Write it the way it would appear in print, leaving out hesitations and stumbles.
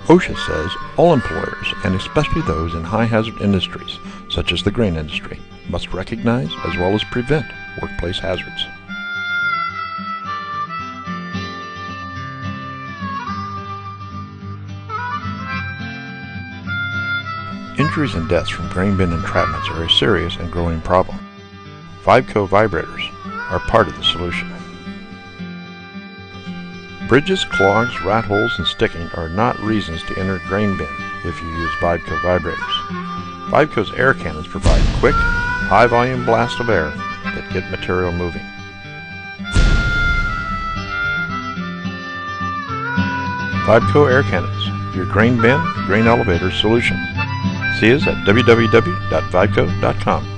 OSHA says all employers, and especially those in high-hazard industries, such as the grain industry, must recognize as well as prevent workplace hazards. Injuries and deaths from grain bin entrapments are a serious and growing problem. Vibeco vibrators are part of the solution. Bridges, clogs, rat holes, and sticking are not reasons to enter grain bin if you use Vibeco vibrators. Vibeco's air cannons provide quick, high-volume blasts of air that get material moving. Vibeco air cannons, your grain bin, grain elevator solution. See us at www.vibeco.com.